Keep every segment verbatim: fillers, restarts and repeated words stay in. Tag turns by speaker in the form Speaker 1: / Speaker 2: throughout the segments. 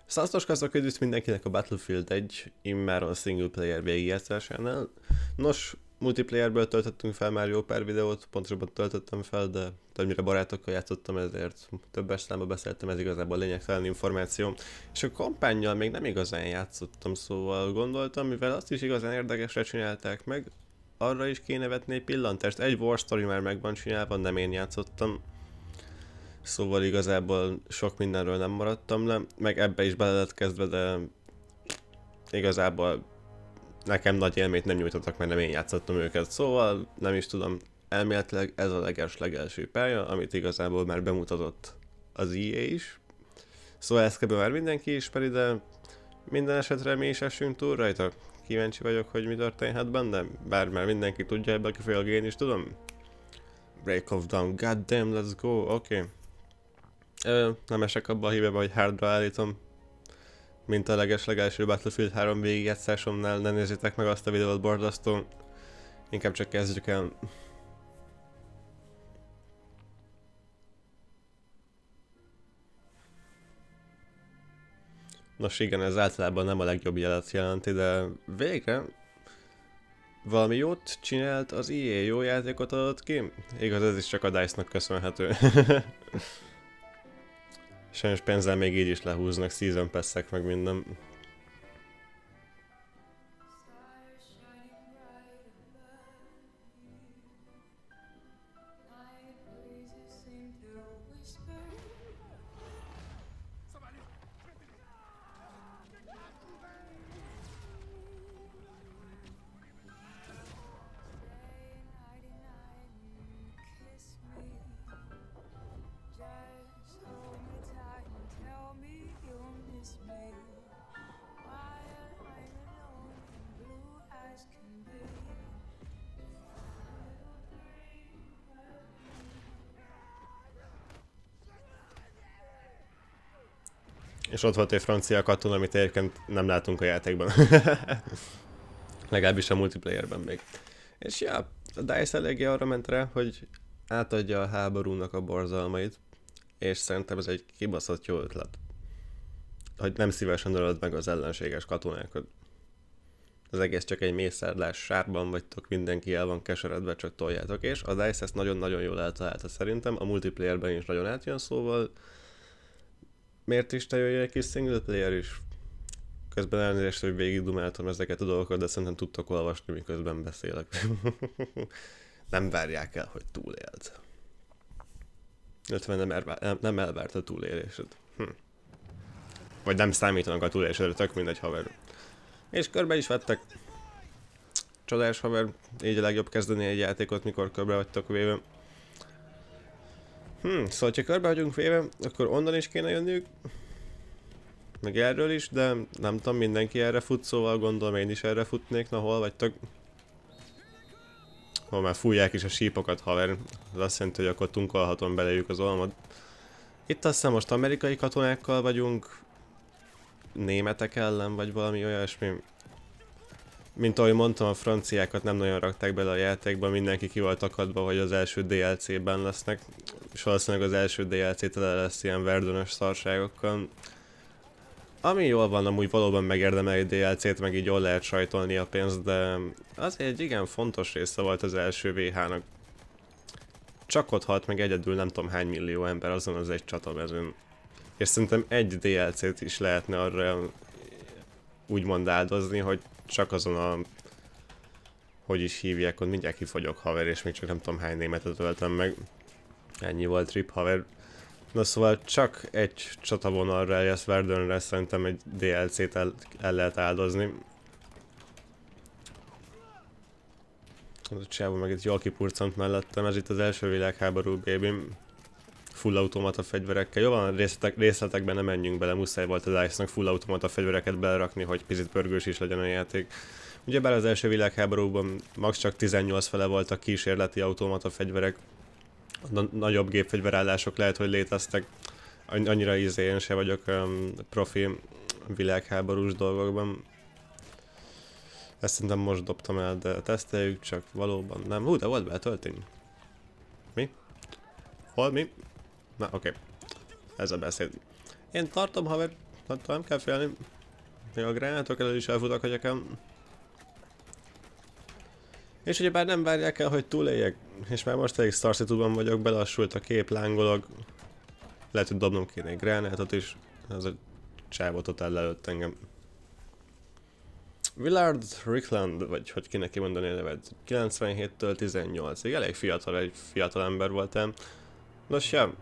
Speaker 1: Szasztos kasztok üdvözlet mindenkinek a Battlefield egy immáron single player végigjátszásánál. Nos, multiplayerből töltöttünk fel már jó pár videót, pontosabban töltöttem fel, de többnyire barátokkal játszottam, ezért többes számba beszéltem, ez igazából lényegtelen információ. És a kampánnyal még nem igazán játszottam, szóval gondoltam, mivel azt is igazán érdekesre csinálták meg, arra is kéne vetni egy pillantást. Egy War Story már meg van csinálva, nem én játszottam. Szóval igazából sok mindenről nem maradtam le, meg ebbe is bele lett kezdve, de igazából nekem nagy élményt nem nyújtottak, mert nem én játszottam őket, szóval nem is tudom, elméletileg ez a leges legelső pálya, amit igazából már bemutatott az í á is. Szóval ezt kb. Már mindenki ismeri, de minden esetre mi is essünk túl rajta. Kíváncsi vagyok, hogy mi történhet benne, bár már mindenki tudja, ebből kifolyólag én is tudom. Break of Dawn, goddamn, let's go, oké. Okay. Ö, nem esek abba a hibába, hogy hardra állítom, mint a leges legelső Battlefield három végigjátszásomnál, ne nézzétek meg azt a videót, borzasztó. Inkább csak kezdjük el. Nos igen, ez általában nem a legjobb jelet jelenti, de végre valami jót csinált az í á, jó játékot adott ki? Igaz, ez is csak a DICE-nak köszönhető. Sajnos pénzzel még így is lehúznak, season pass-ek meg minden. És ott volt egy francia katona, amit egyébként nem látunk a játékban. Legalábbis a multiplayerben még. És ja, a DICE eléggé arra ment rá, hogy átadja a háborúnak a borzalmait, és szerintem ez egy kibaszott jó ötlet. Hogy nem szívesen ölöd meg az ellenséges katonákat. Az egész csak egy mészárlás, sárban vagytok, mindenki el van keseredve, csak toljátok. És a DICE ezt nagyon-nagyon jól eltalálta szerintem, a multiplayerben is nagyon átjön, szóval miért is te jöjjön egy kis single player is? Közben elnézést, hogy végigdumáltam ezeket a dolgokat, de szerintem tudtok olvasni, miközben beszélek. Nem várják el, hogy túléld. Illetve nem, elvár, nem elvárt a túlélésed. Hm. Vagy nem számítanak a túlélésedre, tök mindegy, haver. És körbe is vettek. Csodás haver, így a legjobb kezdeni egy játékot, mikor körbe vagytok véve. Hm, szóval ha körbe vagyunk véve, akkor onnan is kéne jönniük. Meg erről is, de nem tudom, mindenki erre fut, szóval gondolom én is erre futnék. Na, hol vagytok? Hol már fújják is a sípokat, haver. Ez azt jelenti, hogy akkor tunkolhatom belejük az olmod. Itt azt hiszem most amerikai katonákkal vagyunk. Németek ellen, vagy valami olyasmi. Mint ahogy mondtam, a franciákat nem nagyon rakták bele a játékba, mindenki ki volt akadva, hogy az első dé el cé-ben lesznek. És valószínűleg az első dé el cé tele lesz ilyen verdönös szarságokkal. Ami jól van, amúgy valóban megérdemel egy dé el cé-t, meg így jól lehet sajtolni a pénzt, de az egy igen fontos része volt az első vé há-nak. Csak ott halt meg egyedül nem tudom hány millió ember azon az egy csatamezőn. És szerintem egy dé el cé-t is lehetne arra úgymond áldozni, hogy csak azon a... hogy is hívják, hogy mindjárt kifogyok, haver, és még csak nem tudom hány németet öltem meg. Ennyi volt rip, haver. Na szóval csak egy csatavonalra, elias Verdunre szerintem egy dé el cé-t el, el lehet áldozni. Az a csávó meg itt jól kipurcant mellettem, ez itt az első világháború, baby. Full automata fegyverekkel. Jó van, részletek, részletekben nem menjünk bele, muszáj volt a DICE-nak full automata fegyvereket belerakni, hogy picit pörgős is legyen a játék. Ugyebár az első világháborúban max csak tizennyolc fele voltak kísérleti automata fegyverek. Na nagyobb gépfegyverállások lehet, hogy léteztek. Annyira ízé, én se vagyok um, profi világháborús dolgokban. Ezt szerintem most dobtam el, de teszteljük, csak valóban nem. Hú, de volt be töltény. Mi? Hol mi? Na, oké. Okay. Ez a beszéd. Én tartom, haver. Hát nem kell félni. Még a gránátok elől is elfutak a gyakám. És ugyebár nem várják el, hogy túléljek. És már most elég Star City-ban vagyok, belassult a kép, lángolok. Lehet, hogy dobnom kéne egy gránátot is. Ez a csávó totál lelőtt engem. Willard Rickland, vagy hogy kéne kimondani a nevet. kilencvenhéttől tizennyolcig. Elég fiatal, egy fiatal ember voltam. Nos, ja.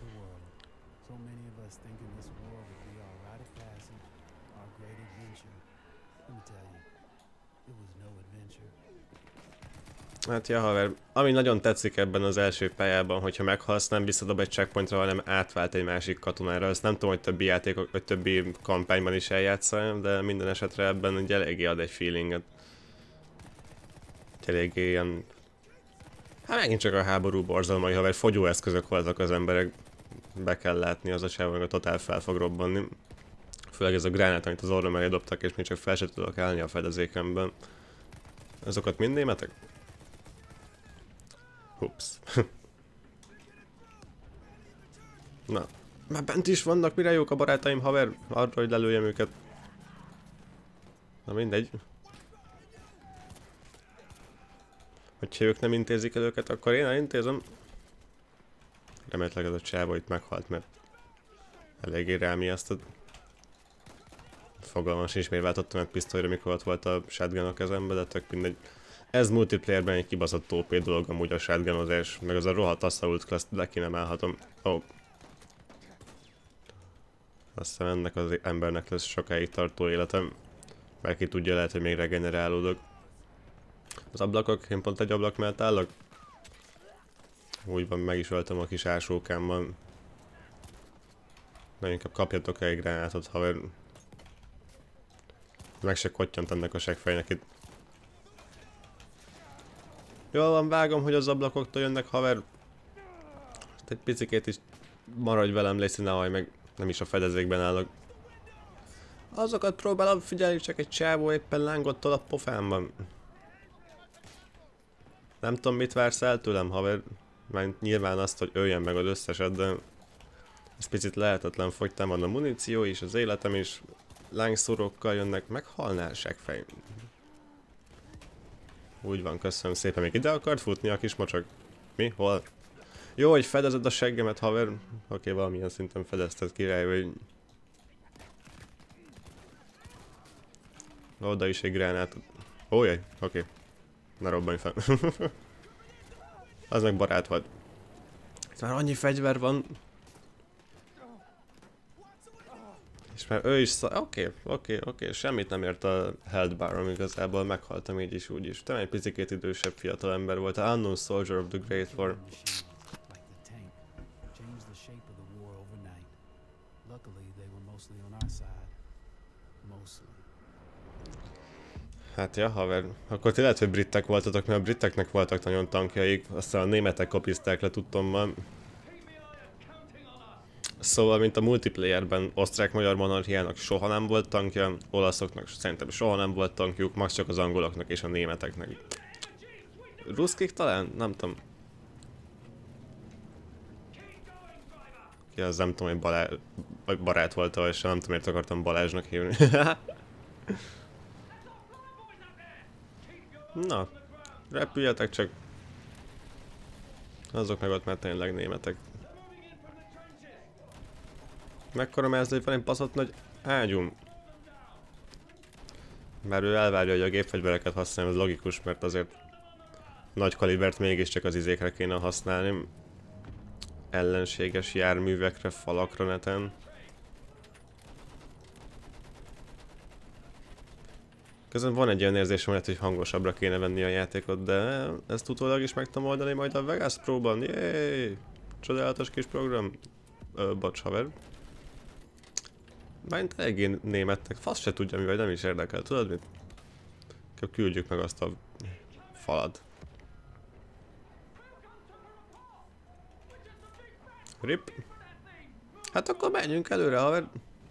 Speaker 1: Hát ja, haver, ami nagyon tetszik ebben az első pályában, hogyha meghalsz, nem visszadob egy checkpointra, hanem átvált egy másik katonára. Ezt nem tudom, hogy többi játékok, vagy többi kampányban is eljátszani, de minden esetre ebben ugye eléggé ad egy feelinget. Eléggé ilyen... Hát megint csak a háború borzalmai, haver, fogyóeszközök voltak az emberek. Be kell látni, az a sávon, hogy totál fel fog robbanni. Főleg ez a gránát, amit az orrom elé dobtak, és még csak fel sem tudok állni a fedezékemben. Azokat mind németek? Ups. Na, már bent is vannak, mire jók a barátaim, haver, arra, hogy lelőjem őket. Na mindegy. Hogyha ők nem intézik el őket, akkor én elintézem. Remélhetőleg ez a csávó itt meghalt, mert eléggé rámiasztod. Fogalmam sincs, miért váltottam egy pisztolyra, mikor ott volt a shotgun a kezembe, de tök mindegy. Ez multiplayerben egy kibaszott ó pé dolog amúgy a shotgunozás, meg az a rohadt assault class, le ki nem állhatom. Ó. Oh. Azt hiszem ennek az embernek lesz sokáig tartó életem. Mert ki tudja, lehet, hogy még regenerálódok. Az ablakok, én pont egy ablak mellett állok. Úgy van, meg is öltem a kis ásókámban. Na inkább kapjatok el egy gránátot, haver. Meg se kottyant ennek a seggfejnek itt. Jól van, vágom, hogy az ablakoktól jönnek, haver. Egy picikét is maradj velem, Lacey, nehogy meg nem is a fedezékben állok. Azokat próbálom figyelni, csak egy csávó éppen lángottól a pofámban. Nem tudom, mit vársz el tőlem, haver. Mert nyilván azt, hogy öljen meg az összeset, de ez picit lehetetlen, fogytam van a muníció is, az életem is. Lángszórókkal jönnek, meghalnál, seggfej. Úgy van, köszönöm szépen. Még ide akart futni a kis mocsak? Mi? Hol? Jó, hogy fedezed a seggemet, haver. Oké, okay, valamilyen szinten fedezted, király, hogy... Oda is egy gránát. Ó, jaj, oké. Okay. Ne robbanj fel. Az meg barát volt. Itt már annyi fegyver van. És már ő is szá... Oké, okay, oké, okay, oké. Okay. Semmit nem ért a health barom igazából. Meghaltam így is, úgy is. Te egy picikét idősebb fiatal ember volt. A Unknown Soldier of the Great War. Hát ja, haver. Akkor ti lehet, hogy britek voltatok, mert a briteknek voltak nagyon tankjaik. Aztán a németek kopizták le tudtommal. Szóval, mint a multiplayerben osztrák-magyar monarchiának soha nem volt tankja, olaszoknak szerintem soha nem volt tankjuk, max csak az angoloknak és a németeknek. Ruszkik talán? Nem tudom. Ki az nem tudom, hogy Balá... vagy barát volt, és nem tudom, miért akartam Balázsnak hívni. Na, repüljetek csak. Azok meg ott már tényleg németek. Mekkora ez, hogy van egy baszott nagy ágyum? Bár ő elvárja, hogy a gépfegyvereket használja, ez logikus, mert azért nagy kalibert mégiscsak az izékre kéne használni. Ellenséges járművekre, falakra neten. Közben van egy olyan érzésem, hogy hangosabbra kéne venni a játékot, de ezt utólag is meg tudom oldani majd a Vegas Pro-ban. Jéééé! Csodálatos kis program. Ö, bocs, haver. Bárint eléggé némettek, fasz se tudja mi vagy, nem is érdekel, tudod mit? Akkor küldjük meg azt a falat. Rip. Hát akkor menjünk előre, haver.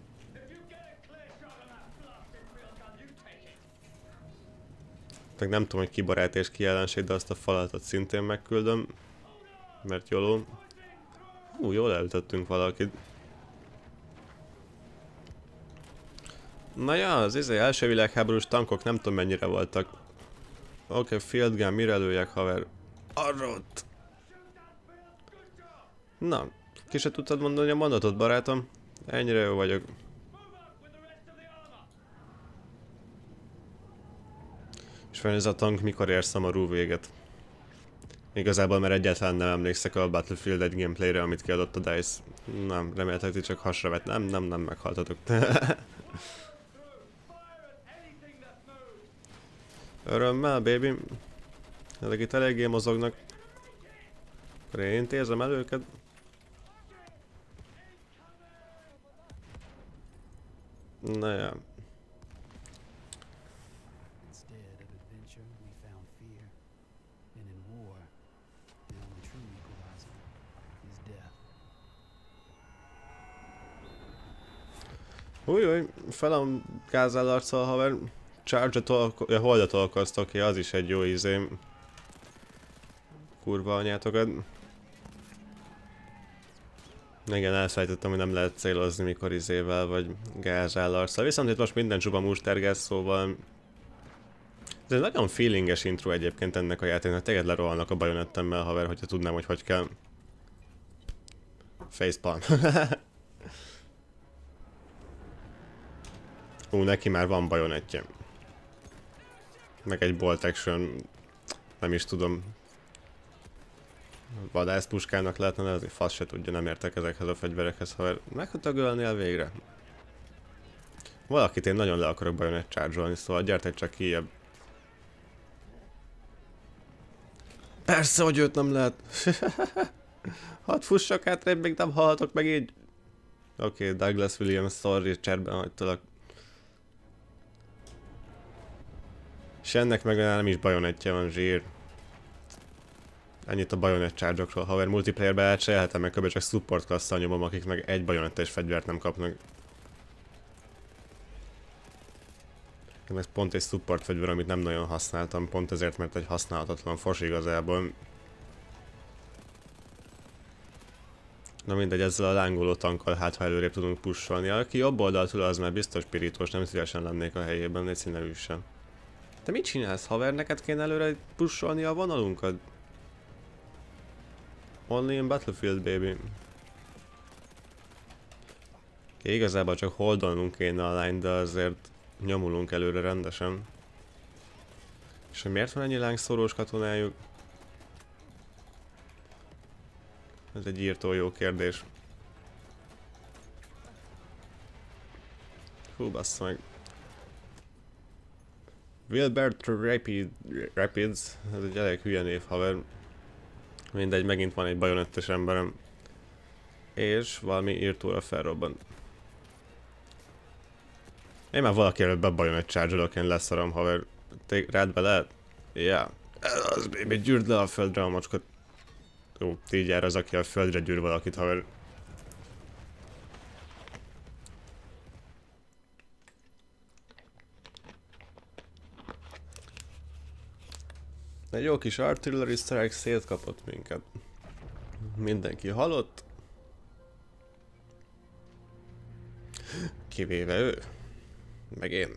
Speaker 1: Meg nem tudom, hogy ki barát és ki ellenség, de azt a falatot szintén megküldöm. Mert jóló. Hú, jól elütöttünk valakit. Na ja, az izé első világháborús tankok nem tudom mennyire voltak. Oké, okay, field gun, mire lőjek, haver? Arra ott! Na, ki se tudtad mondani a mondatot, barátom? Ennyire jó vagyok. És vajon ez a tank mikor ér szomorú véget? Igazából mert egyáltalán nem emlékszek a Battlefield egy gameplayre, amit kiadott a DICE. Nem, remélhetőleg ti csak hasra vett. Nem, nem, nem meghaltatok. Örömmel, baby. Ezek itt eléggé mozognak. Akkor én intézem el őket. Na ja. Újjaj, felem gázál arccal, haver. Charge-a ja, holdat tolkoztok, oké, az is egy jó izé. Kurva anyátokat. Igen, elfelejtettem, hogy nem lehet célozni, mikor izével vagy gázál arccal. Viszont itt most minden csupa mustergáz, szóval... Ez egy nagyon feelinges intro egyébként ennek a játéknak. Téged lerohalnak a bajonettemmel, haver, hogyha tudnám, hogy hogy kell. Facepalm. Ú, neki már van bajonettje. Meg egy bolt action, nem is tudom. Vadászpuskának lehetne, de azért fasz se tudja, nem értek ezekhez a fegyverekhez, ha meghatagölnél végre. Valakit én nagyon le akarok bajonett charge-olni, szóval gyertek csak kijebb. Persze, hogy őt nem lehet. Hadd fussak hátrébb, még nem hallhatok meg így. Oké, okay, Douglas Williams, sorry, cserben hagytalak. És ennek meg nem is bajonettje van, zsír. Ennyit a bajonett charge-okról, haver multiplayerbe elcserélhetem, meg kb. Csak support klasszal nyomom, akik meg egy bajonettes fegyvert nem kapnak. Ez pont egy support fegyver, amit nem nagyon használtam, pont ezért, mert egy használhatatlan fos igazából. Na mindegy, ezzel a lángoló tankkal hát ha előrébb tudunk pusholni. Aki jobb oldaltól, az már biztos pirítós, nem szívesen lennék a helyében, egy színevű sem. Te mit csinálsz, haver? Neked kéne előre pusholni a vonalunkat? Only in Battlefield, baby. Okay, igazából csak holdolnunk kéne a line, de azért nyomulunk előre rendesen. És hogy miért van ennyi lángszórós katonájuk? Ez egy írtó jó kérdés. Hú, bassza meg. Wilbert Rapid, Rapids, ez egy elég hülye név, haver. Mindegy, megint van egy bajonettes emberem. És valami írtóra felrobbant. Én már valaki előbb bebajonett charge-olok, én leszarom, haver. Te rád be lehet? Ja. Ez az, baby, gyűrd le a földre a macskot. Jó, így jár az, aki a földre gyűr valakit, haver. Egy jó kis artillery strike szétkapott minket. Mindenki halott. Kivéve ő. Meg én.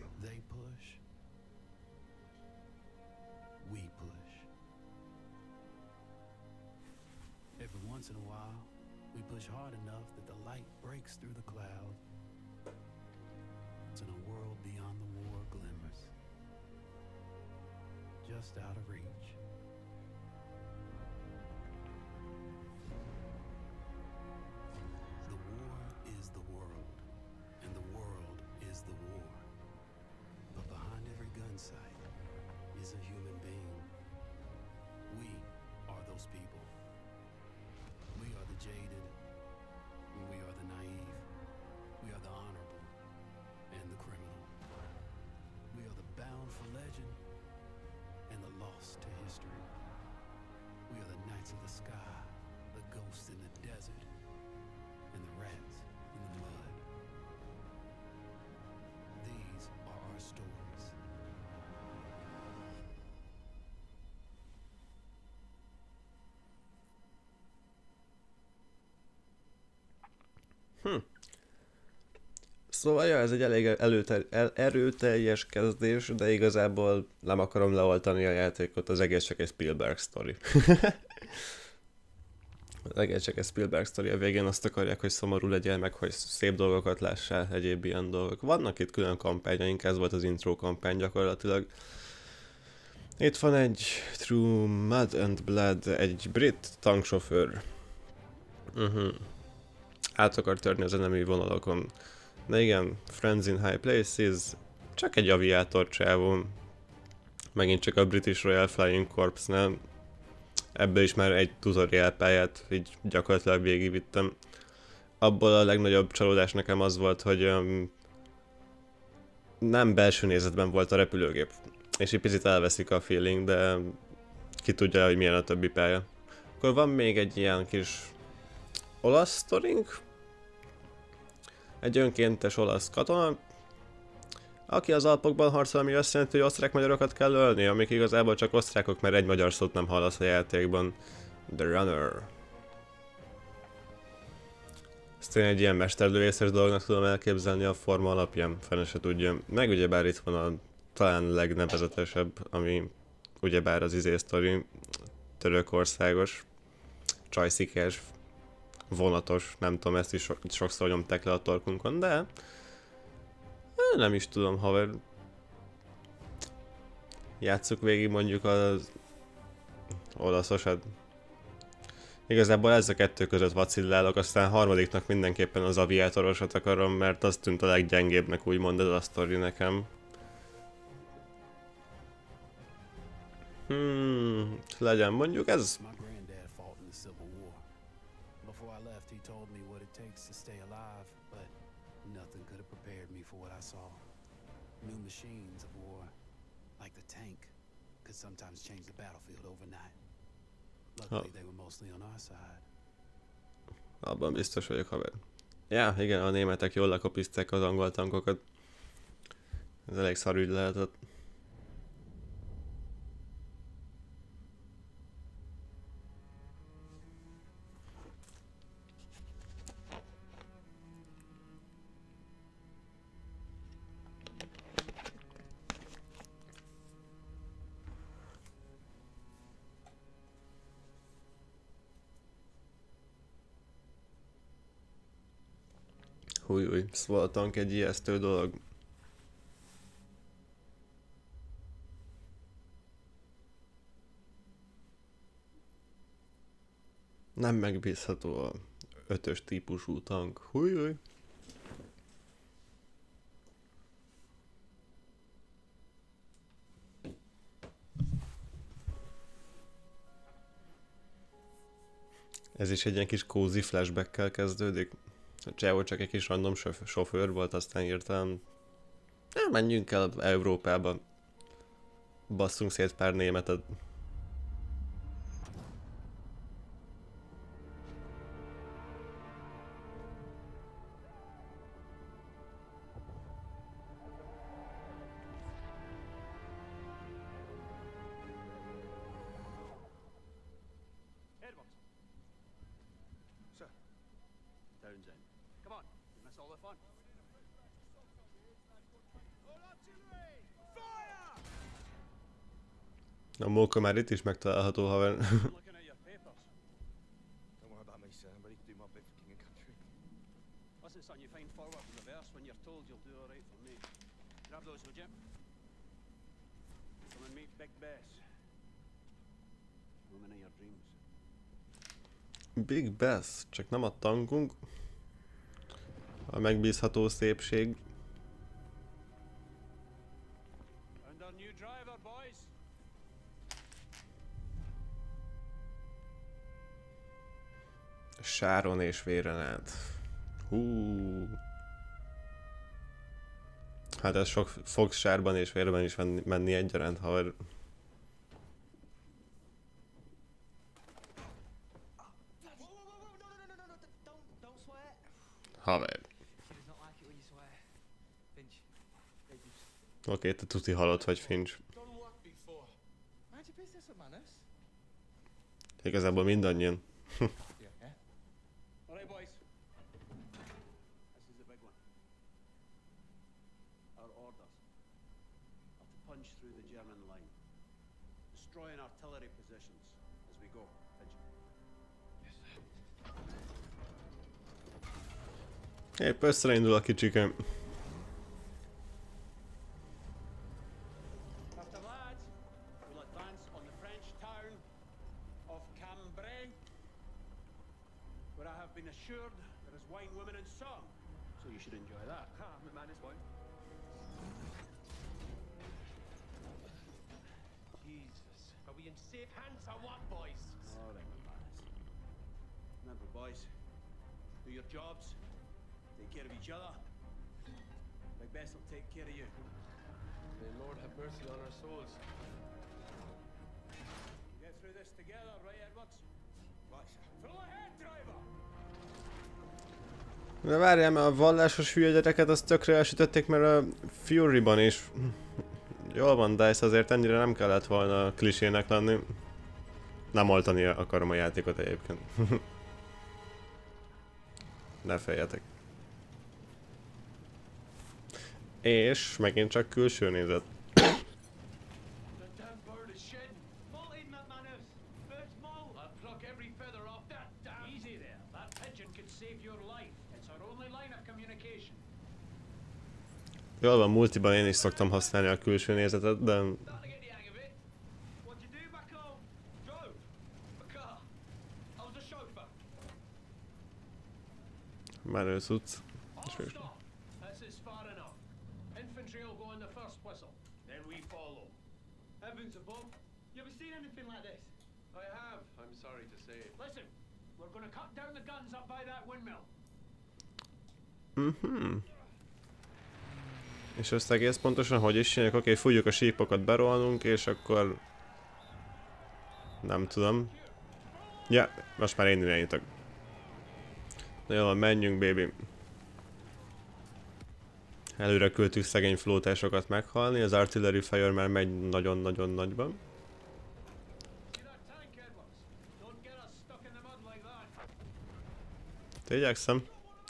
Speaker 1: Once in a while, we push hard enough that the light breaks through the cloud. It's in a world beyond the war glimmers, just out of reach. The war is the world, and the world is the war. But behind every gun sight is a human being. We are those people. We are the jaded, we are the naive, we are the honorable and the criminal. We are the bound for legend and the lost to history. We are the knights of the sky, the ghosts in the desert, and the rats in the mud. These are our stories. Hm. Szóval ja, ez egy elég előtel, el, erőteljes kezdés, de igazából nem akarom leoltani a játékot, az egész csak egy Spielberg sztori. Az egész csak egy Spielberg sztori, a végén azt akarják, hogy szomorú legyen, meg hogy szép dolgokat lássál, egyéb ilyen dolgok. Vannak itt külön kampányaink, ez volt az intro kampány gyakorlatilag. Itt van egy Through Mud and Blood, egy brit tanksofőr. Uh-huh. Át akar törni az enemi vonalakon. De igen, Friends in High Places, csak egy aviátor csávó. Megint csak a British Royal Flying Corps-nál. Ebből is már egy tutorial pályát így gyakorlatilag végigvittem. Abból a legnagyobb csalódás nekem az volt, hogy um, nem belső nézetben volt a repülőgép. És egy picit elveszik a feeling, de ki tudja, hogy milyen a többi pálya. Akkor van még egy ilyen kis olasz sztorink. Egy önkéntes olasz katona, aki az Alpokban harcol, ami azt jelenti, hogy osztrák-magyarokat kell ölni, amik igazából csak osztrákok, mert egy magyar szót nem hallasz a játékban. The Runner. Ezt én egy ilyen mesterlövészes dolognak tudom elképzelni a forma alapján, fene se tudja. Meg ugyebár itt van a talán legnevezetesebb, ami ugyebár az izé sztori, törökországos, csajszikás, vonatos, nem tudom, ezt is so sokszor nyomták le a torkunkon, de nem is tudom, haver. Játsszuk végig mondjuk az olaszosat. Igazából ez a kettő között vacillálok, aztán harmadiknak mindenképpen az aviátorosat akarom, mert az tűnt a leggyengébbnek, úgymond ez a sztori nekem. Hmm, legyen mondjuk ez. New machines of war, like the tank, could sometimes change the battlefield overnight. Luckily, they were mostly on our side. Abban biztos vagyok, haver. Ja, igen, a németek jól lekopizták az angol tankokat. Ez elég szar ügy lehetett. Húj, húj, szóval a tank egy ijesztő dolog. Nem megbízható a ötös típusú tank. Húj, húj. Ez is egy ilyen kis cozy flashbackkel kezdődik. A csávó csak egy kis random sofőr volt, aztán írtam. Na, menjünk el Európába. Basszunk szét pár németet. A móka már itt is megtalálható, haver. Big Bass, csak nem a tankunk. A megbízható szépség. Sáron és véren át. Hú. Hát ez sok fog sárban és vérben is menni, menni egyaránt, haver. Haver. Oké, okay, te tuti halott vagy, Finch. Igazából mindannyian.
Speaker 2: punch through the German line, destroying artillery positions as we go.
Speaker 1: Épp összeindul a kicsikém.
Speaker 2: After that, we'll advance on the French town of Cambrai, where I have been assured there is wine, women, and song. So you should enjoy that.
Speaker 3: Ha, my man is one. Jesus, are we in safe hands or what, boys?
Speaker 2: All right, my man. Remember, boys, do your jobs, take care of each other. Like best will take care of you.
Speaker 3: May Lord have mercy on our souls.
Speaker 2: Get through this together, right, Edwards? Right. Full ahead, driver!
Speaker 1: De várjál, mert a vallásos hülye gyereket azt tökre elsütötték, mert a Fury-ban is. Jól van, Dice, azért ennyire nem kellett volna klisének lenni. Nem oltani akarom a játékot egyébként. Ne féljetek. És megint csak külső nézet.
Speaker 3: The damn bird is shedding. Molly, McManus. Bird's maul. I'll pluck every feather off that damn.
Speaker 2: Easy there. That pigeon could save your life. It's our only line of communication.
Speaker 1: Jól van, multiban én is szoktam használni a külső nézetet, de...
Speaker 3: Starting to get the hang of it. What'd you do back home? Drove. A car. I was a chauffeur.
Speaker 1: Menő cucc.
Speaker 3: All stop. This is far enough. Infantry will go on the first whistle. Then we follow. Heavens above. You ever seen anything like this? I have. I'm sorry to say.
Speaker 2: Listen, we're going to cut down the guns up by that windmill.
Speaker 1: Mhm. És ezt egész pontosan hogy is csináljuk? Oké, okay, fújjuk a sípokat, berolnunk, és akkor... Nem tudom. Ja, most már én irányítok. Na jó, menjünk, baby. Előre küldtük szegény flótásokat meghalni, az artillery fire már megy nagyon-nagyon nagyban. Te igyekszem.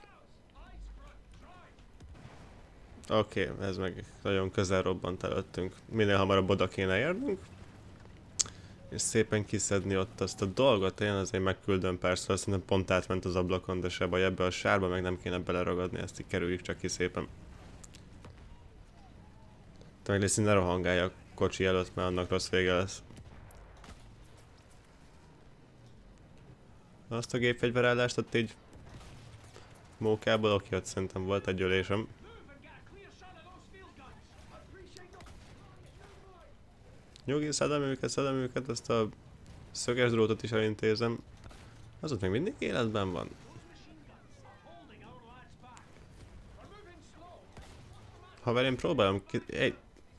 Speaker 1: Oké, okay, ez meg nagyon közel robbant előttünk. Minél hamarabb oda kéne érnünk. És szépen kiszedni ott azt a dolgot, én azért megküldöm persze, azt szerintem pont átment az ablakon, de se baj, ebbe a sárba meg nem kéne beleragadni, ezt így kerüljük csak ki szépen. Te meg Lacey, ne rohangálj a kocsi előtt, mert annak rossz vége lesz. Azt a gépfegyverállást ott így mókából, oké, ott szerintem volt egy ölésem. Nyugi, szedem őket, szedem őket, ezt a szöges drótot is elintézem. Az ott még mindig életben van. Haver, én próbálom ki... Egy...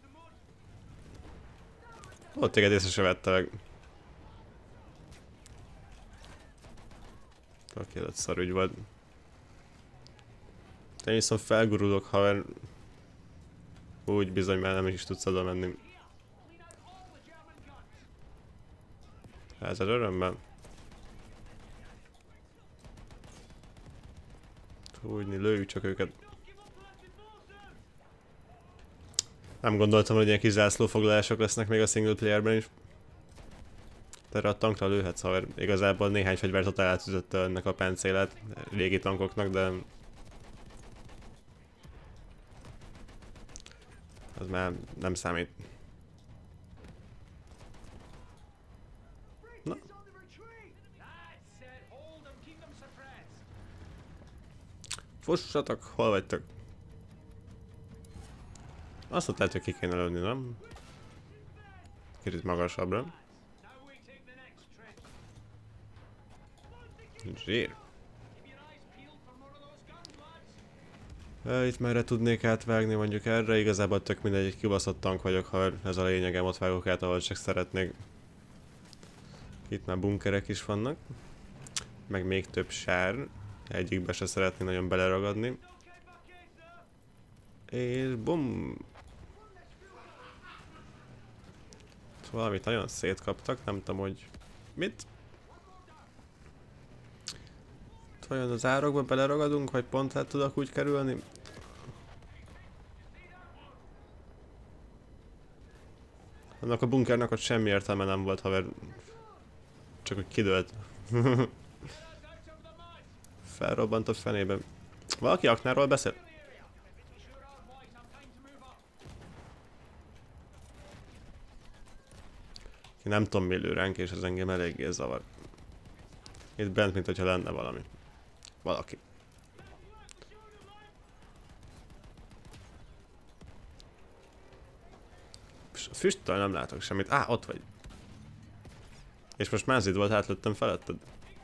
Speaker 1: Ott téged észre se vettelek. Oké, ez szarügy volt. Én viszont felgurulok, haver. Úgy bizony, már nem is tudsz oda menni. Ezer örömmel. Fújni, lőjük csak őket. Nem gondoltam, hogy ilyen kis zászlófoglalások lesznek még a single playerben is. De erre a tankra lőhetsz, ha igazából néhány fegyvert totál átütötte ennek a páncélet régi tankoknak, de... Az már nem számít. Na. Fussatok, hol vagytok? Azt ott lehet, hogy ki kéne lőni, nem? Kicsit magasabbra. Zsír. Itt merre tudnék átvágni, mondjuk erre, igazából tök mindegy, egy kibaszott tank vagyok, ha ez a lényegem, ott vágok át, ahol csak szeretnék. Itt már bunkerek is vannak. Meg még több sár. Egyikbe se szeretnék nagyon beleragadni. És bum! Valamit nagyon szétkaptak, nem tudom, hogy mit? Vajon az árokba beleragadunk, vagy pont át tudok úgy kerülni? Annak a bunkernek ott semmi értelme nem volt, haver. Csak hogy kidőlt. Felrobbant a fenébe. Valaki aknáról beszél? Én nem tudom mi lő ránk, és ez engem eléggé zavar. Itt bent, mint hogyha lenne valami. Valaki. A füsttől nem látok semmit. Á, ott vagy. És most mázid volt, átlőttem feletted.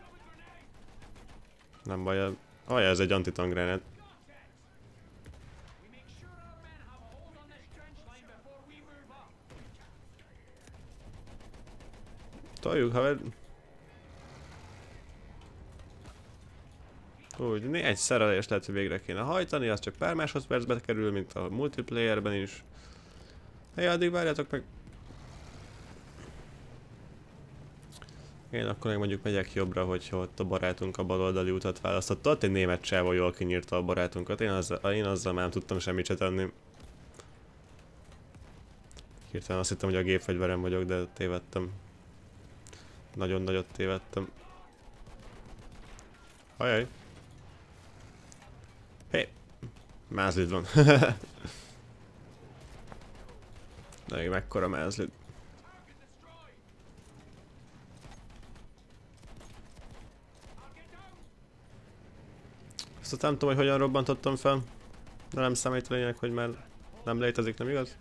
Speaker 1: Nem baj, aj, ez egy antitank-grenát. Toljuk, haver. Úgy, egy szerelést lehet, hogy végre kéne hajtani, az csak pár másodpercbe kerül, mint a multiplayerben is. Hey, addig várjátok meg. Én akkor meg mondjuk megyek jobbra, hogyha ott a barátunk a baloldali utat választotta. Ott egy német csávó jól kinyírta a barátunkat. Én azzal, én azzal már nem tudtam semmit se tenni. Hirtelen azt hittem, hogy a gépfegyverem vagyok, de tévedtem. Nagyon nagyot tévedtem. Ajaj. Hé! Hey. Mázlid van. De még mekkora mázlid. Azt nem tudom, hogy hogyan robbantottam fel. De nem számít lényeg, hogy már nem létezik, nem igaz?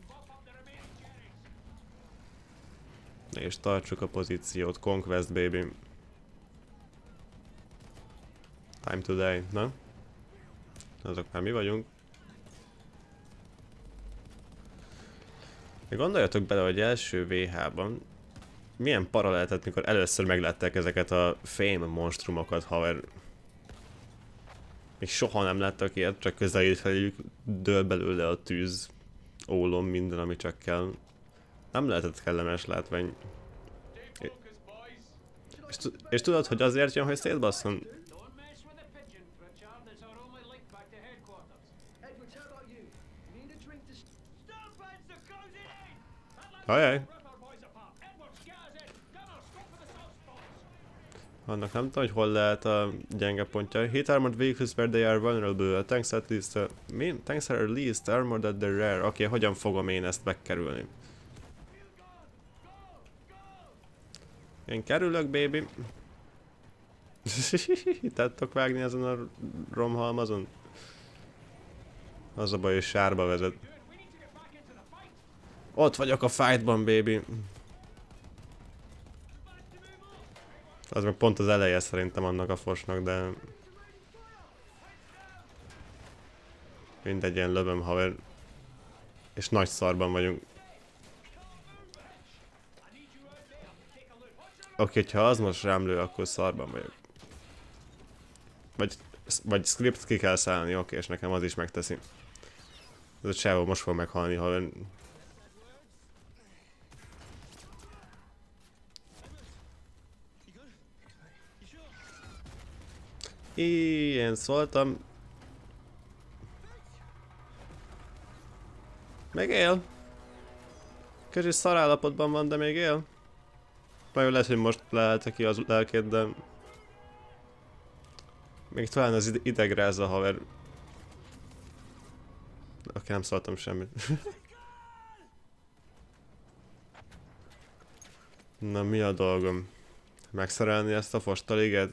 Speaker 1: És tartsuk a pozíciót. Conquest, baby. Time to die, na? Azok már mi vagyunk. Gondoljatok bele, hogy első vé há-ban milyen para lehetett, mikor először meglátták ezeket a fém monstrumokat, haver. Még soha nem láttak ilyet, csak közelít feléjük, dől belőle a tűz, ólom, minden, ami csak kell. Nem lehetett kellemes látvány. És, és tudod, hogy azért jön, hogy szétbasszon? Ajaj! Annak nem tudom, hogy hol lehet a gyenge pontja. Hit armored vehicles where they are vulnerable. Tanks at least... Uh, mi? Tanks are least armored at the rear. Oké, okay, hogyan fogom én ezt megkerülni? Én kerülök, baby. Tettok vágni ezen a romhalmazon? Az a baj, hogy sárba vezet. Ott vagyok a fightban, baby. Az meg pont az eleje szerintem annak a fosnak, de... Mindegy, ilyen lövöm, haver. És nagy szarban vagyunk. Oké, okay, ha az most rám lő, akkor szarban vagyok. Vagy, vagy script ki kell szállni, oké, okay, és nekem az is megteszi. Ez a csávó most fog meghalni, haver. Én szóltam. Még él. Kicsit szarállapotban van, de még él. Nagyon lehet, hogy most lehelte ki az lelkét, de... Még talán az idegráz a haver. Oké, nem szóltam semmit. Na, mi a dolgom? Megszerelni ezt a fostaligát?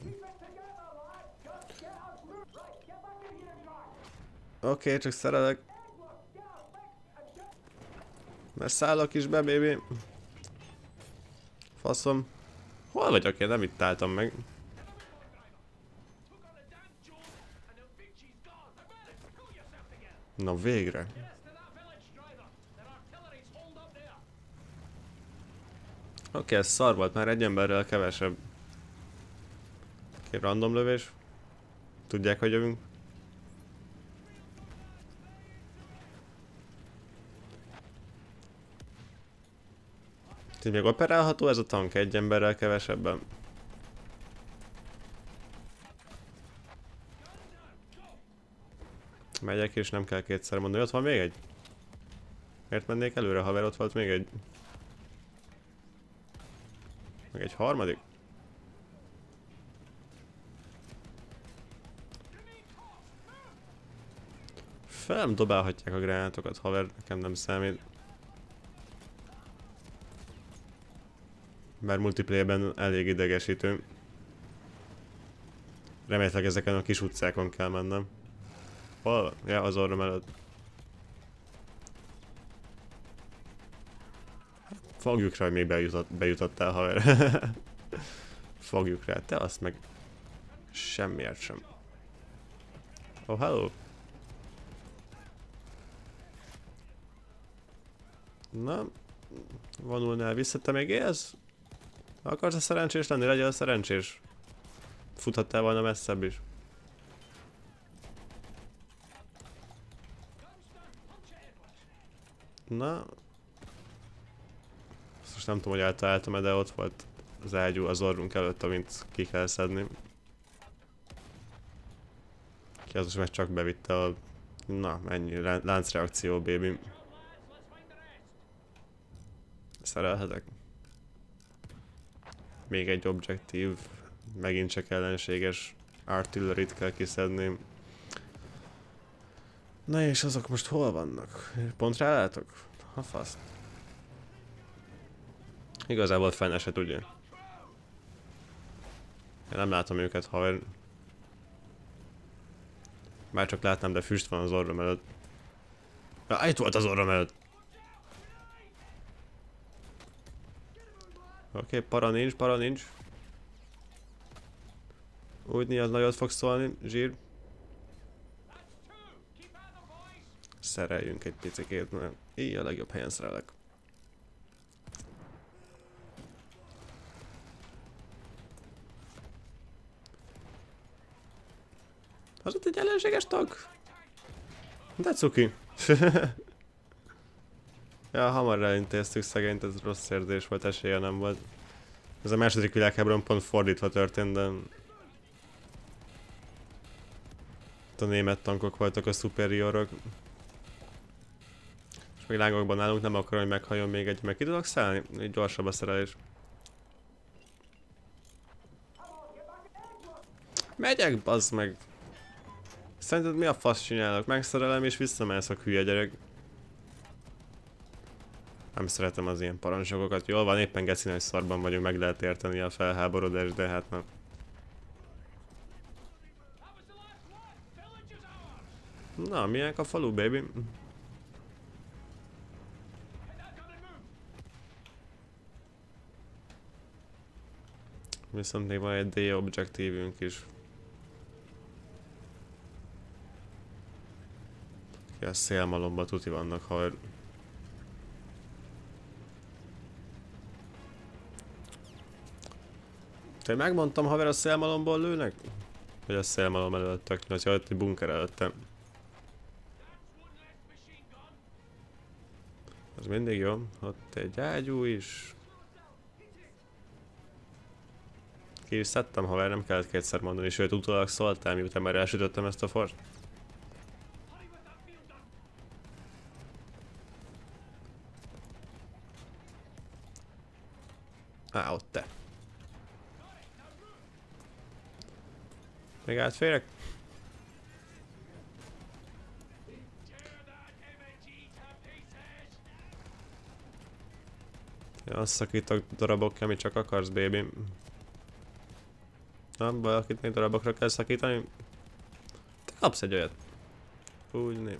Speaker 1: Oké, okay, csak szerelek. Mert szállok is be, baby. Faszom. Hol vagyok én? Nem itt álltam meg. Na végre. Oké, okay, ez szar volt, már egy emberrel kevesebb. Oké, okay, random lövés. Tudják, hogy jövünk. Így még operálható ez a tank egy emberrel kevesebben? Megyek és nem kell kétszer mondani, ott van még egy? Miért mennék előre, haver, ott volt még egy? Meg egy harmadik. Fel nem dobálhatják a gránátokat, haver, nekem nem számít. Bár multiplayerben elég idegesítő. Remélhetőleg ezeken a kis utcákon kell mennem. Hol van? Ja, az orrom előtt. Fogjuk rá, hogy még bejutott, bejutottál, haver. Fogjuk rá, te azt meg semmiért sem. Oh, hello! Na, vonulnál vissza, te még élsz? Akarsz a szerencsés lenni? Legyél a szerencsés. Futhattál volna messzebb is. Na. Azt most nem tudom, hogy eltaláltam-e, de ott volt az ágyú az orrunk előtt, amint ki kell szedni. Ki az most meg csak bevitte a... Na, ennyi. Láncreakció, baby. Szerelhetek. Még egy objektív. Megint csak ellenséges artillerit kell kiszedni. Na és azok most hol vannak? Pont rálátok? Ha fasz. Igazából fene se tudja. Én nem látom őket, haver. Már csak látnám, de füst van az orrom előtt. Ja, itt volt az orrom előtt. Oké, okay, para nincs, para nincs. Úgy az nagyot fog szólni, zsír. Szereljünk egy picikét, mert így a legjobb helyen szerelek. Az ott egy ellenséges tag? De cuki. Ja, hamar elintéztük szegényt, ez rossz érzés volt, esélye nem volt. Ez a második világháborúban pont fordítva történt, de... A német tankok voltak a superiorok. És még lángokban állunk, nem akarom, hogy meghalljon még egy, meg ki tudok szállni? Így gyorsabb a szerelés. Megyek, bazd meg! Szerinted mi a fasz csinálok? Megszerelem és visszamászok, hülye gyerek. Nem szeretem az ilyen parancsokokat. Jól van, éppen geci nagy szarban vagyunk, meg lehet érteni a felháborodást, de hát nem. Na, milyenek a falu, baby? Viszont még van egy D objektívünk is. A szélmalomba tuti vannak, ha... Te megmondtam, haver, a szélmalomból lőnek? Vagy a szélmalom előttek, vagy ott egy bunker előttem. Az mindig jó. Ott egy ágyú is. Ki is szedtem, haver, nem kellett kétszer mondani, sőt utólag szóltál, miután már elsütöttem ezt a fort. Á, ott te. Még átférek? Ja, azt szakítok darabok, ami csak akarsz, baby. Nem, valakit még darabokra kell szakítani? Te kapsz egy olyat. Úgy nem.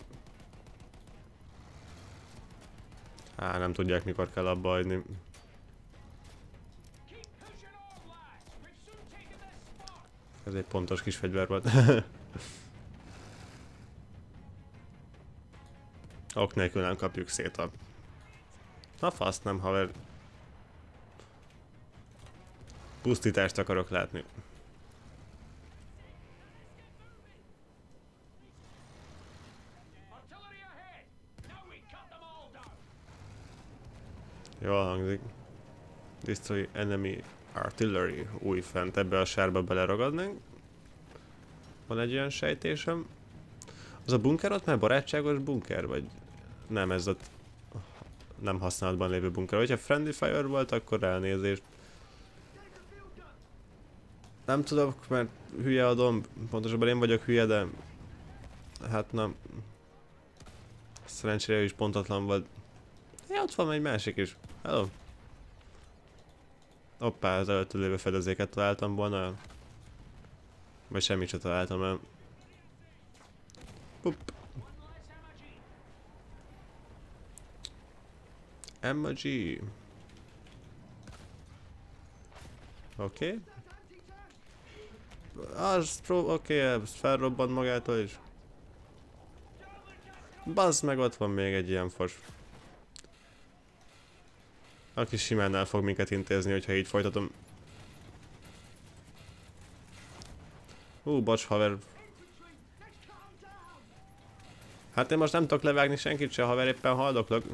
Speaker 1: Á, nem tudják, mikor kell abba hagyni. Ez egy pontos kis fegyver volt. Ok nélkül nem kapjuk szét a... Na fasz nem, haver. Pusztítást akarok látni. Jól hangzik. Destroy enemy artillery. Új fent, ebbe a sárba beleragadnánk. Van egy olyan sejtésem. Az a bunker ott már barátságos bunker, vagy nem, ez ott nem használatban lévő bunker. Hogyha friendly fire volt, akkor elnézést. Nem tudok, mert hülye a domb. Pontosabban én vagyok hülye, de... Hát nem. Szerencsére ő is pontatlan volt. Ja, ott van egy másik is. Hello. Hoppá, az előtt lévő fedezéket találtam volna. Vagy semmit sem találtam el. Pup. Emma G. Oké. Okay. Az pró... Oké, okay, ez felrobbant magától is. Bazd meg, ott van még egy ilyen fos. Aki simán el fog minket intézni, hogyha így folytatom. Hú, bocs haver. Hát én most nem tudok levágni senkit se, haver, éppen haldoklok.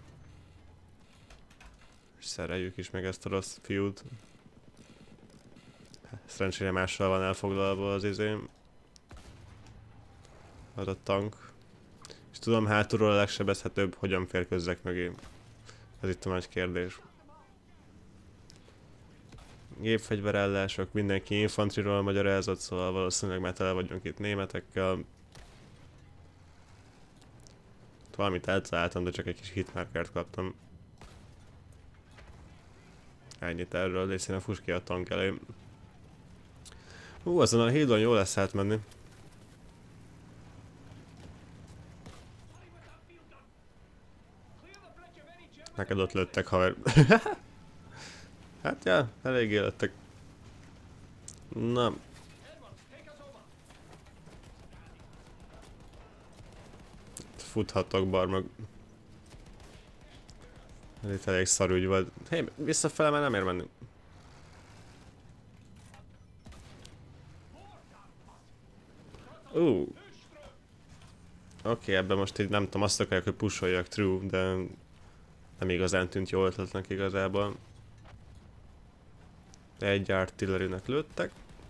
Speaker 1: És szereljük is meg ezt a rossz fiút. Szerencsére mással van elfoglalva az izém. Az a tank. És tudom, hátulról a legsebezhetőbb, hogyan férkőzzek mögé. Ez itt a nagy kérdés. Gépfegyverellások, mindenki infantriról magyarázott, szóval valószínűleg már tele vagyunk itt németekkel. Valamit eltaláltam, de csak egy kis hitmarkert kaptam. Ennyit erről, és én a fuss ki a tank elé. Hú, azon a hídon jó lesz átmenni. Neked ott lőttek, haver. Hát ja, eléggé lettek. Na. Futhatok, barmag. Ez itt elég szarügy volt. Hé, hey, visszafele már nem ér menni. Ú. Uh. Oké, okay, ebben most így nem tudom, azt akarják, hogy pusholjak, true, de nem igazán tűnt jó ötletnek igazából. Egy artillerynek lőttek.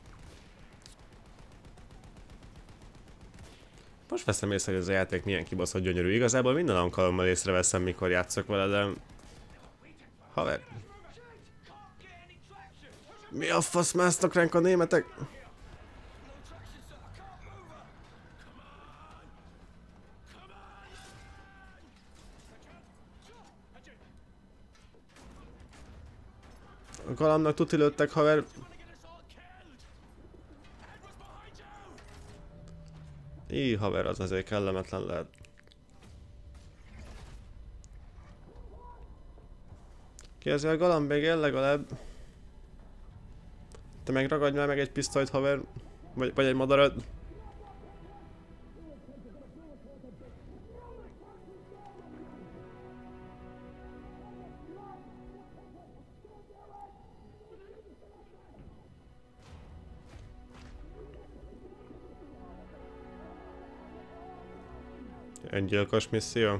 Speaker 1: Most veszem észre, hogy ez a játék milyen kibaszott gyönyörű. Igazából minden alkalommal észreveszem, mikor játszok vele, de... Haver. Mi a fasz másznak ránk a németek? A galamnak tuti lőttek, haver. Í, haver, az azért kellemetlen lehet. Ki ezzel a galamb még él legalább? Te meg ragadj már meg egy pisztolyt, haver. Vagy, vagy egy madarat. Öngyilkos misszió.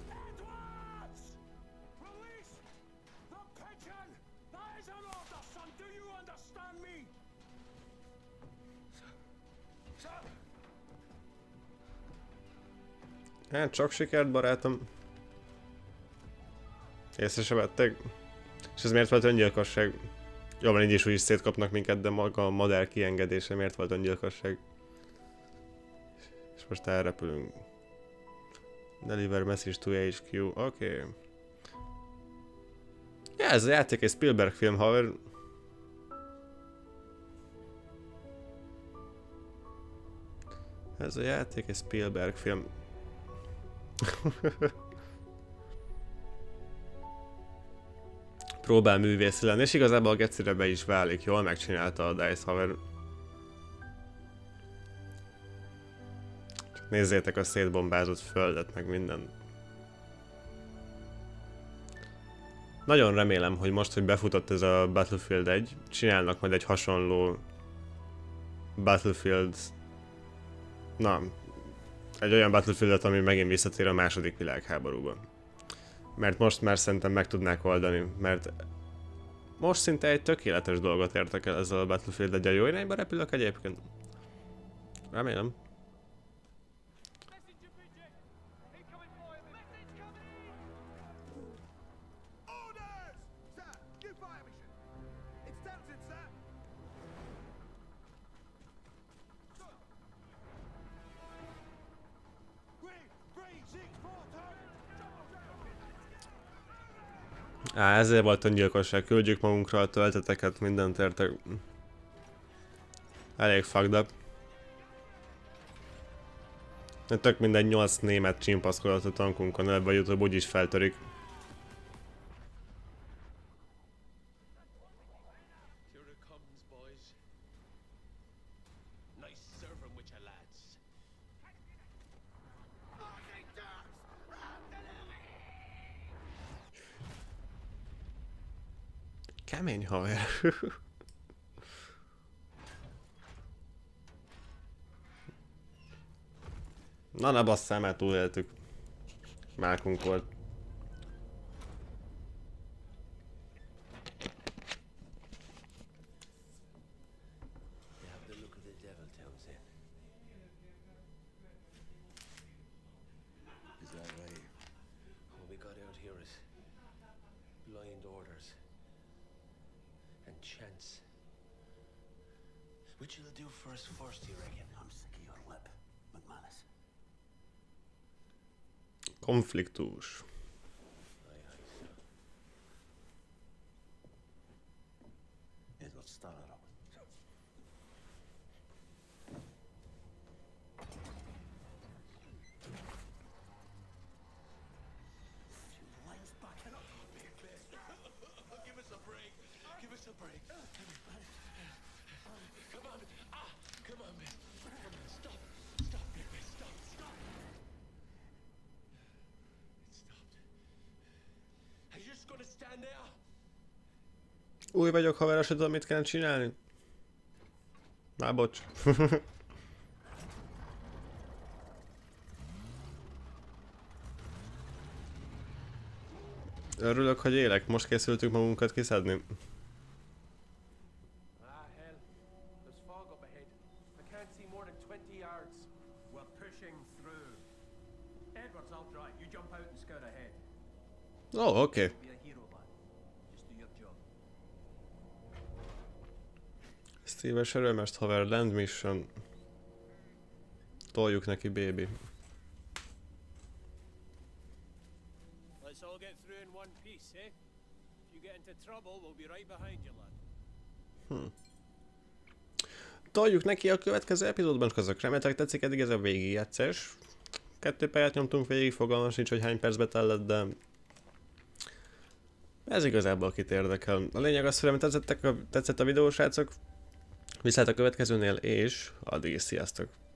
Speaker 1: Hát csak sikert, barátom. Észre se vettek. És ez miért volt öngyilkosság? Jó, van így is úgy is szétkapnak minket, de maga a madár kiengedése miért volt öngyilkosság? És most elrepülünk. Deliver message to H Q, oké. Okay. Ja, ez a játék egy Spielberg film, haver. Ez a játék egy Spielberg film. Próbál művész lenni, és igazából a gecire be is válik, jól megcsinálta a DICE, haver. Csak nézzétek a szétbombázott földet, meg minden. Nagyon remélem, hogy most, hogy befutott ez a Battlefield egy, csinálnak majd egy hasonló Battlefield... Na, egy olyan Battlefieldet, ami megint visszatér a második világháborúban. Mert most már szerintem meg tudnák oldani, mert most szinte egy tökéletes dolgot értek el ezzel a Battlefield egy, a jó irányba repülök egyébként. Remélem. Á, ezért volt a gyilkosság, küldjük magunkra a tölteteket, mindent értek. Elég fucked up. Tök mindegy, nyolc német csimpaszkodott a tankunkon, ebben a YouTube úgyis feltörik.
Speaker 3: Here it comes, boys. Nice serving with your lads.
Speaker 1: Kemény haver. Na ne basszál, mert túléltük. Mákunk volt.
Speaker 3: You have the look of the devil, Townsend.
Speaker 4: Is that right?
Speaker 3: What we got out here is blind orders and chance. Which you'll do first, first, you reckon?
Speaker 4: I'm sick of your lip, McManus.
Speaker 1: Konfliktus.
Speaker 3: Aye, aye, sir.
Speaker 4: Edward, start it up. Line's backing up.
Speaker 3: Give us a break. Give us a break. Come on. Ah, come on, man. Come on, stop. Stop, baby. Stop, stop. It stopped. Are you just gonna stand there?
Speaker 1: Új vagyok, haver, se tudom, mit kell csinálni. Már bocs. Örülök, hogy élek. Most készültük magunkat kiszedni.
Speaker 3: Ah, hell. There's fog up ahead. I can't see more than twenty yards.
Speaker 2: We're pushing through. Edwards, I'll drive. You jump out and scout ahead.
Speaker 1: Ó, oh, oké. Okay.
Speaker 2: Be a hero, lad. Just do your job.
Speaker 1: Szíves örömest, haver. Land mission. Toljuk neki, baby.
Speaker 3: Let's all get through in one piece, eh? If you get into trouble, we'll be right behind you, lad.
Speaker 1: Hmm. Toljuk neki a következő epizódban, közök. Remélhetőleg tetszik eddig ez a végigjátszás. Kettő pályát nyomtunk végig, fogalmam sincs, hogy hány percbe tellett, de... ez igazából kit érdekel. A lényeg az, hogy tetszett a, tetszett a videó, srácok. Viszlát a következőnél, és addig is sziasztok!